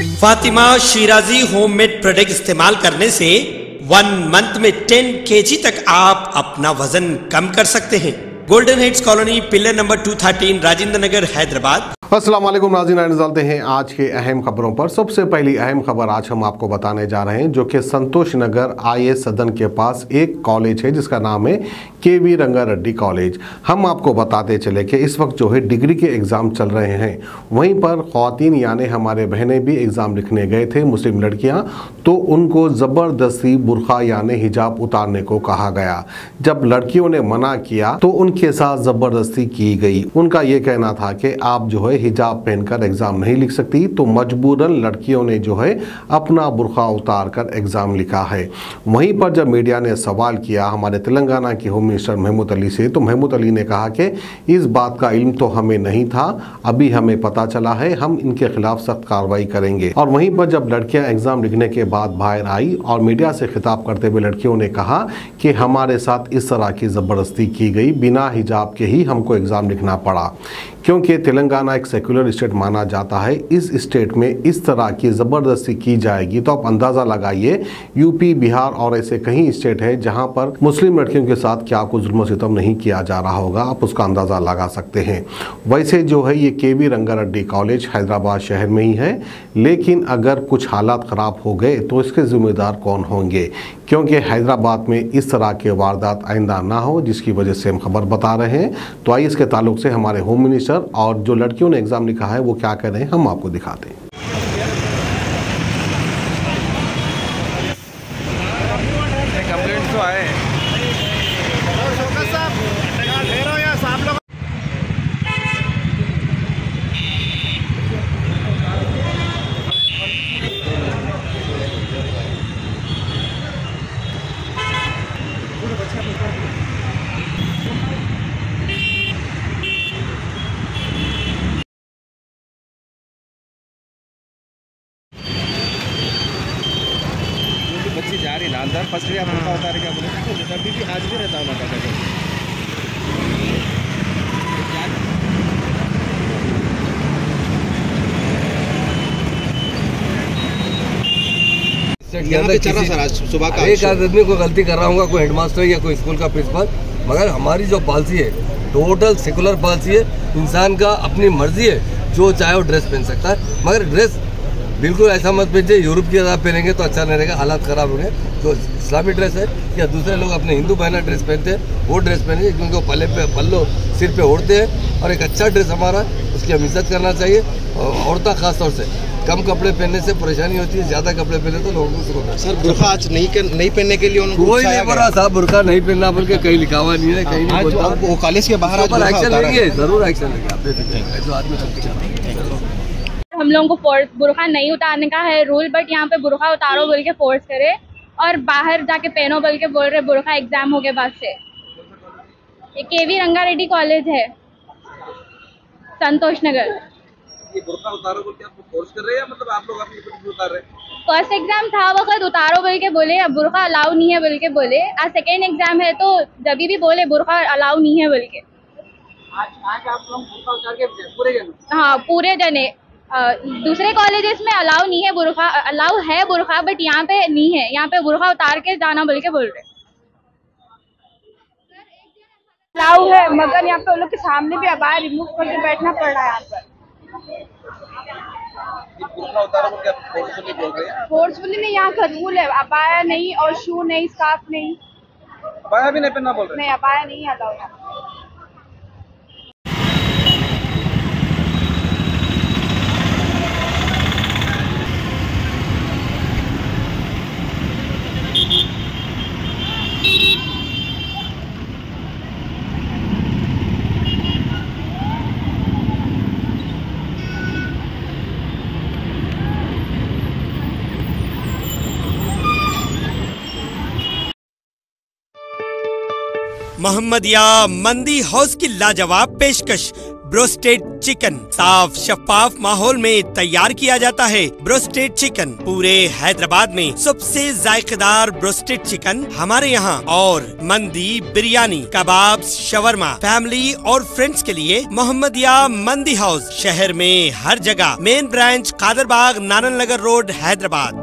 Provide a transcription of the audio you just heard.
Fatima Shirazi homemade product इस्तेमाल करने से 1 मंथ में 10 kg तक आप अपना वजन कम कर सकते हैं। Golden heights colony, pillar number 213, Rajendra Nagar, Hyderabad. अस्सलाम वालेकुम नाज़रीन, चलते हैं आज के अहम खबरों पर। सबसे पहली अहम खबर आज हम आपको बताने जा रहे हैं, जो कि संतोष नगर IAS सदन के पास एक कॉलेज है जिसका नाम है KV रंगा रेड्डी कॉलेज। हम आपको बताते चले कि इस वक्त जो है डिग्री के एग्ज़ाम चल रहे हैं, वहीं पर ख़वातीन यानी हमारे बहनें भी एग्ज़ाम लिखने गए थे, मुस्लिम लड़कियाँ, तो उनको ज़बरदस्ती बुरखा यानी हिजाब उतारने को कहा गया। जब लड़कियों ने मना किया तो उनके साथ ज़बरदस्ती की गई। उनका ये कहना था कि आप जो है हिजाब पहनकर एग्ज़ाम नहीं लिख सकती, तो मजबूरन लड़कियों ने जो है अपना बुरखा उतार कर एग्ज़ाम लिखा है। वहीं पर जब मीडिया ने सवाल किया हमारे तेलंगाना के होम मिनिस्टर महमूद अली से, तो महमूद अली ने कहा कि इस बात का इल्म तो हमें नहीं था, अभी हमें पता चला है, हम इनके खिलाफ सख्त कार्रवाई करेंगे। और वहीं पर जब लड़कियां एग्ज़ाम लिखने के बाद बाहर आई और मीडिया से खिताब करते हुए लड़कियों ने कहा कि हमारे साथ इस तरह की ज़बरदस्ती की गई, बिना हिजाब के ही हमको एग्ज़ाम लिखना पड़ा। क्योंकि तेलंगाना एक सेकुलर स्टेट माना जाता है, इस स्टेट में इस तरह की ज़बरदस्ती की जाएगी तो आप अंदाज़ा लगाइए यूपी, बिहार और ऐसे कई स्टेट है जहां पर मुस्लिम लड़कियों के साथ क्या कुछ जुल्म सितम नहीं किया जा रहा होगा, आप उसका अंदाज़ा लगा सकते हैं। वैसे जो है ये KV रंगा रेड्डी कॉलेज हैदराबाद शहर में ही है, लेकिन अगर कुछ हालात ख़राब हो गए तो इसके ज़िम्मेदार कौन होंगे, क्योंकि हैदराबाद में इस तरह के वारदात आइंदा ना हो, जिसकी वजह से हम खबर बता रहे हैं। तो आइए इसके ताल्लुक से हमारे होम मिनिस्टर और जो लड़कियों ने एग्ज़ाम लिखा है वो क्या कह रहे हैं, हम आपको दिखाते हैं। कंप्लेंट तो आए हैं। बच्ची जा रही ना अंदर, फर्स्ट ईयर बुरखा उतार क्या बोले, अभी भी आज भी रहता हूँ एक आदमी को गलती कर रहा हूँ, कोई हेडमास्टर या कोई स्कूल का प्रिंसिपल, मगर हमारी जो पॉलिसी है टोटल सेकुलर पॉलिसी है। इंसान का अपनी मर्जी है, जो चाहे वो ड्रेस पहन सकता है, मगर ड्रेस बिल्कुल ऐसा मत पहनिए यूरोप की तरह पहनेंगे तो अच्छा नहीं रहेगा, हालात ख़राब होंगे। तो इस्लामी ड्रेस है या दूसरे लोग अपने हिंदू बहना ड्रेस पहनते हैं, वो ड्रेस पहनेंगे, क्योंकि वो पल्लो सिर पे ओढ़ते हैं और एक अच्छा ड्रेस हमारा, उसकी हम इज्जत करना चाहिए। और औरतें खास तौर से कम कपड़े पहनने से परेशानी होती है, ज़्यादा कपड़े पहने तो लोगों को सर बुरखा आज नहीं पहनने के लिए उनको कोई नहीं बोला साहब, बुरखा नहीं पहनना बोल के कहीं लिखा हुआ नहीं है, कहीं नहीं बोलता। वो कॉलेज के बाहर एक्शन लेंगे, जरूर एक्शन लेंगे, जो आदमी हम लोगों को बुरखा नहीं उतारने का है रूल, बट यहाँ पे बुरखा उतारो बोल के फोर्स करे और बाहर जाके पहनो बोल के बोल रहे बुरखा एग्जाम हो गए बाद से। ये KV रंगा रेड्डी कॉलेज है, संतोष नगर। ये बुरखा उतारो बोल के आपको फोर्स कर रहे हैं या मतलब आप लोग अपनी खुद उतार रहे हैं? फर्स्ट एग्जाम था वक्त उतारो बोल के बोले, अब बुरखा अलाउ नहीं है बोल के बोले। आज सेकेंड एग्जाम है तो जब भी बोले बुरखा अलाउ नहीं है बोल के। आज आप लोग बुरखा उतार के पूरे जने? हाँ पूरे जने। दूसरे कॉलेजेस में अलाउ नहीं है बुरखा, अलाउ है बुरखा, बट यहाँ पे नहीं है, यहाँ पे बुरखा उतार के जाना बोल के बोल रहे। अलाउ है मगर यहाँ पे उन लोग के सामने भी अबाया रिमूव करके बैठना पड़ रहा है यहाँ पर। बुरखा उतारो बोल के आप फोर्सफुली बोल रहे हैं? फोर्सफुली नहीं, यहाँ का रूल है, अबाया नहीं और शू नहीं, स्कार्फ नहीं। अबाया भी नहीं पहनना बोल रहे? नहीं, अबाया नहीं अलाउ है। मोहम्मदिया मंदी हाउस की लाजवाब पेशकश, ब्रोस्टेड चिकन साफ शफाफ माहौल में तैयार किया जाता है। ब्रोस्टेड चिकन पूरे हैदराबाद में सबसे जायकेदार ब्रोस्टेड चिकन हमारे यहाँ। और मंदी, बिरयानी, कबाब, शवरमा, फैमिली और फ्रेंड्स के लिए मोहम्मदिया मंदी हाउस, शहर में हर जगह। Main branch Qadarbagh, Narayan Nagar road, Hyderabad.